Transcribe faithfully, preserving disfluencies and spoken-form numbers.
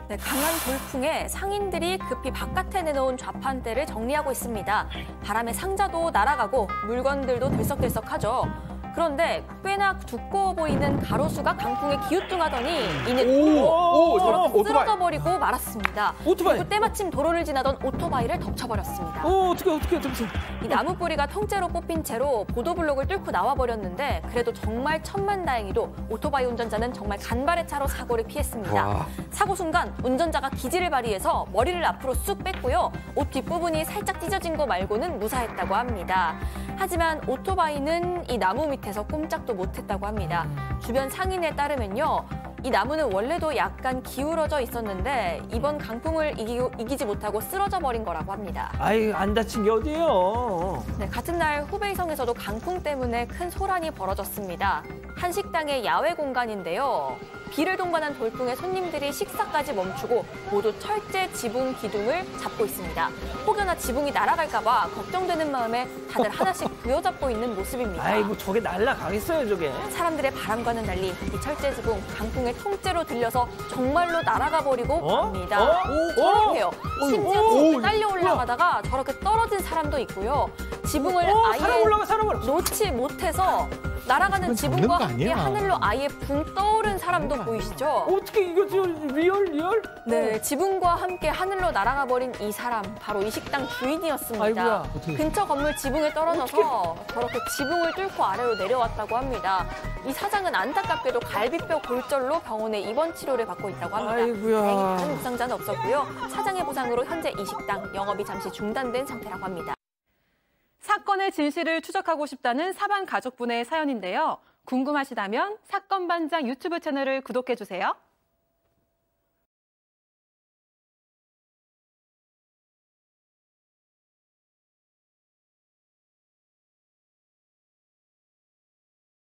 네, 강한 돌풍에 상인들이 급히 바깥에 내놓은 좌판대를 정리하고 있습니다. 바람에 상자도 날아가고 물건들도 들썩들썩하죠. 그런데 꽤나 두꺼워 보이는 가로수가 강풍에 기우뚱하더니 이는 오, 오, 저렇게 오토바이. 쓰러져버리고 말았습니다. 오토바이. 그리고 때마침 도로를 지나던 오토바이를 덮쳐버렸습니다. 어, 어떻게 어떻게 어떻게? 이 나무 뿌리가 통째로 뽑힌 채로 보도블록을 뚫고 나와버렸는데 그래도 정말 천만다행히도 오토바이 운전자는 정말 간발의 차로 사고를 피했습니다. 와. 사고 순간 운전자가 기지를 발휘해서 머리를 앞으로 쑥 뺐고요. 옷 뒷부분이 살짝 찢어진 거 말고는 무사했다고 합니다. 하지만 오토바이는 이 나무 밑에서 꼼짝도 못했다고 합니다. 주변 상인에 따르면요. 이 나무는 원래도 약간 기울어져 있었는데 이번 강풍을 이기, 이기지 못하고 쓰러져 버린 거라고 합니다. 아이, 안 다친 게 어디예요? 네, 같은 날 후베이성에서도 강풍 때문에 큰 소란이 벌어졌습니다. 한 식당의 야외 공간인데요. 비를 동반한 돌풍에 손님들이 식사까지 멈추고 모두 철제 지붕 기둥을 잡고 있습니다. 혹여나 지붕이 날아갈까 봐 걱정되는 마음에 다들 하나씩 부여잡고 있는 모습입니다. 아이고, 저게 날아가겠어요, 저게. 사람들의 바람과는 달리 이 철제 지붕 강풍에 통째로 들려서 정말로 날아가 버리고 어? 맙니다. 어? 저렇게요. 어? 심지어 오! 저렇게 딸려 올라가다가 저렇게 떨어진 사람도 있고요. 지붕을 어, 아예 사람 올라가, 사람 올라가. 놓지 못해서 날아가는 지붕과 거 함께 아니야. 하늘로 아예 붕 떠오른 사람도 거 보이시죠? 어떻게 이거 좀 리얼 리얼? 네, 지붕과 함께 하늘로 날아가 버린 이 사람, 바로 이 식당 주인이었습니다. 아이고야. 근처 건물 지붕에 떨어져서 저렇게 지붕을 뚫고 아래로 내려왔다고 합니다. 이 사장은 안타깝게도 갈비뼈 골절로 병원에 입원 치료를 받고 있다고 합니다. 아이고야. 다행히 다른 부상자는 없었고요. 사장의 부상으로 현재 이 식당 영업이 잠시 중단된 상태라고 합니다. 사건의 진실을 추적하고 싶다는 사반 가족분의 사연인데요. 궁금하시다면 사건반장 유튜브 채널을 구독해주세요.